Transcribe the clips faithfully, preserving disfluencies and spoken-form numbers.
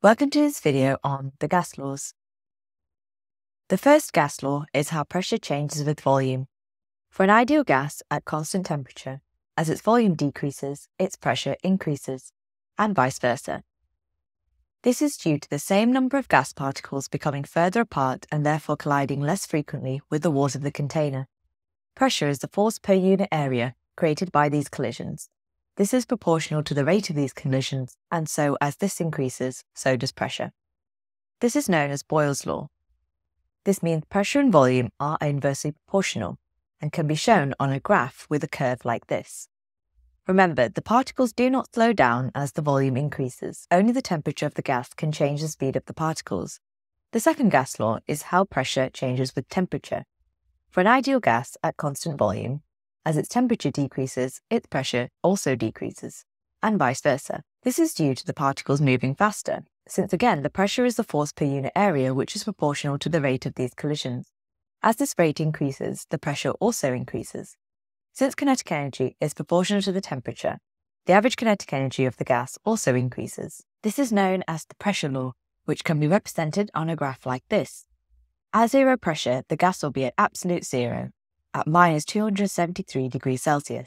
Welcome to this video on the gas laws. The first gas law is how pressure changes with volume. For an ideal gas at constant temperature, as its volume decreases, its pressure increases, and vice versa. This is due to the same number of gas particles becoming further apart and therefore colliding less frequently with the walls of the container. Pressure is the force per unit area created by these collisions. This is proportional to the rate of these collisions, and so as this increases, so does pressure. This is known as Boyle's law. This means pressure and volume are inversely proportional and can be shown on a graph with a curve like this. Remember, the particles do not slow down as the volume increases. Only the temperature of the gas can change the speed of the particles. The second gas law is how pressure changes with temperature. For an ideal gas at constant volume, as its temperature decreases, its pressure also decreases, and vice versa. This is due to the particles moving faster, since again the pressure is the force per unit area which is proportional to the rate of these collisions. As this rate increases, the pressure also increases. Since kinetic energy is proportional to the temperature, the average kinetic energy of the gas also increases. This is known as the pressure law, which can be represented on a graph like this. At zero pressure, the gas will be at absolute zero, at minus two hundred seventy-three degrees Celsius.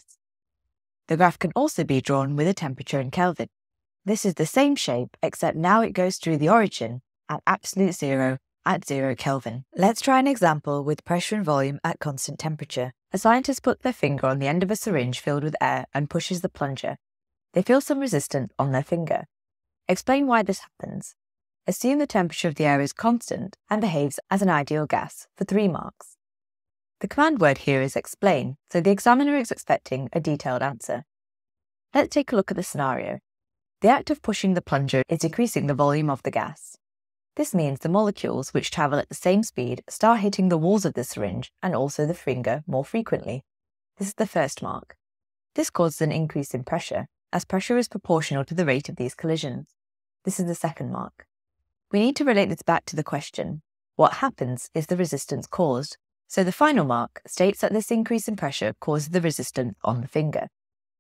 The graph can also be drawn with a temperature in Kelvin. This is the same shape, except now it goes through the origin at absolute zero at zero Kelvin. Let's try an example with pressure and volume at constant temperature. A scientist puts their finger on the end of a syringe filled with air and pushes the plunger. They feel some resistance on their finger. Explain why this happens. Assume the temperature of the air is constant and behaves as an ideal gas for three marks. The command word here is explain, so the examiner is expecting a detailed answer. Let's take a look at the scenario. The act of pushing the plunger is decreasing the volume of the gas. This means the molecules, which travel at the same speed, start hitting the walls of the syringe and also the finger more frequently. This is the first mark. This causes an increase in pressure, as pressure is proportional to the rate of these collisions. This is the second mark. We need to relate this back to the question. What happens is the resistance caused. So the final mark states that this increase in pressure causes the resistance on the finger.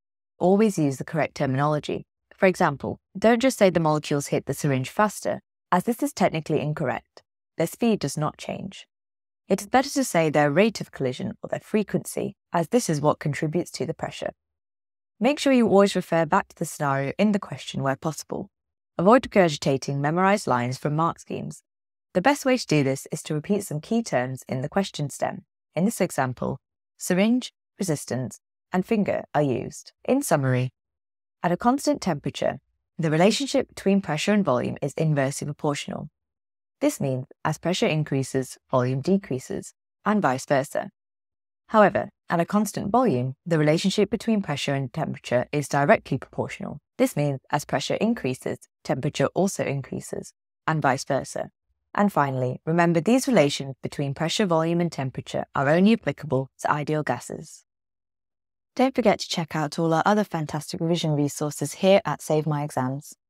Always use the correct terminology. For example, don't just say the molecules hit the syringe faster, as this is technically incorrect. Their speed does not change. It is better to say their rate of collision or their frequency, as this is what contributes to the pressure. Make sure you always refer back to the scenario in the question where possible. Avoid regurgitating memorized lines from mark schemes. The best way to do this is to repeat some key terms in the question stem. In this example, syringe, resistance, and finger are used. In summary, at a constant temperature, the relationship between pressure and volume is inversely proportional. This means as pressure increases, volume decreases, and vice versa. However, at a constant volume, the relationship between pressure and temperature is directly proportional. This means as pressure increases, temperature also increases, and vice versa. And finally, remember these relations between pressure, volume and temperature are only applicable to ideal gases. Don't forget to check out all our other fantastic revision resources here at Save My Exams.